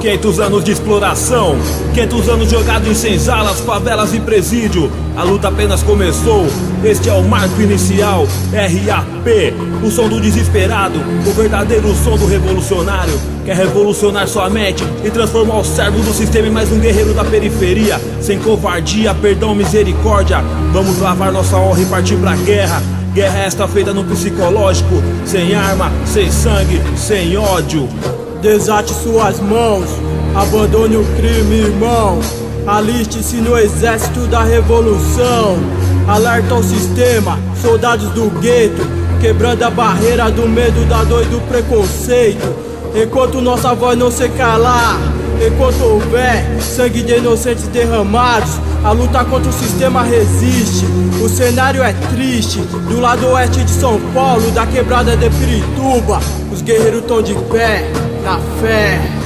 500 anos de exploração, 500 anos jogado em senzalas, favelas e presídio. A luta apenas começou, este é o marco inicial. RAP, o som do desesperado, o verdadeiro som do revolucionário. Quer revolucionar sua mente e transformar o servo do sistema em mais um guerreiro da periferia. Sem covardia, perdão, misericórdia, vamos lavar nossa honra e partir pra guerra. Guerra esta feita no psicológico, sem arma, sem sangue, sem ódio. Desate suas mãos, abandone o crime, irmão. Aliste-se no exército da revolução. Alerta ao sistema, soldados do gueto, quebrando a barreira do medo, da dor e do preconceito. Enquanto nossa voz não se calar, enquanto houver sangue de inocentes derramados, a luta contra o sistema resiste. O cenário é triste, do lado oeste de São Paulo, da quebrada de Pirituba. Os guerreiros tão de pé, na fé.